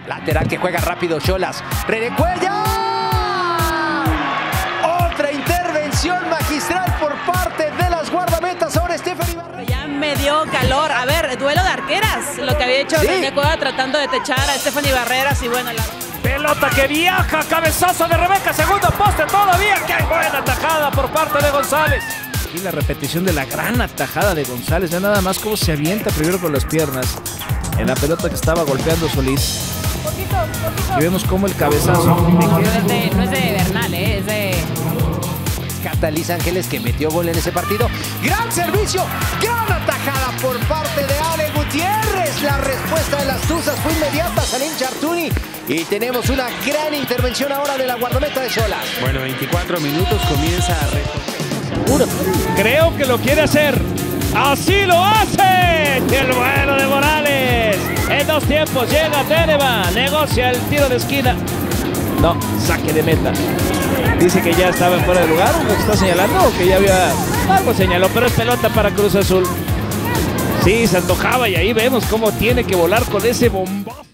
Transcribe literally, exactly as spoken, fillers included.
Lateral que juega rápido Xolas. René Cuellar. Otra intervención magistral por parte de las guardametas. Ahora Stephanie Barreras. Ya me dio calor. A ver, duelo de arqueras. Lo que había hecho Sí. René Cuellar tratando de techar a Stephanie Barreras y bueno, la... Pelota que viaja, cabezazo de Rebeca, segundo poste todavía. ¡Qué buena atajada por parte de González! Y la repetición de la gran atajada de González. Vean nada más cómo se avienta primero con las piernas en la pelota que estaba golpeando Solís. Poquito, poquito. Y vemos cómo el cabezazo. No es de, no es de Bernal, ¿eh? Es de... Rescata Liz Ángeles, que metió gol en ese partido. ¡Gran servicio! ¡Gran atajada por parte de Ale Gutiérrez! La respuesta de las Tuzas fue inmediata. Salim Chartuni. Y tenemos una gran intervención ahora de la guardameta de Xolas. Bueno, veinticuatro minutos, comienza a recorrer. Creo que lo quiere hacer. ¡Así lo hace! El vuelo de Morales. En dos tiempos llega Teneva. Negocia el tiro de esquina. No, saque de meta. Dice que ya estaba fuera de lugar. ¿Lo está señalando o que ya había algo señaló? Pero es pelota para Cruz Azul. Sí, se antojaba y ahí vemos cómo tiene que volar con ese bombazo.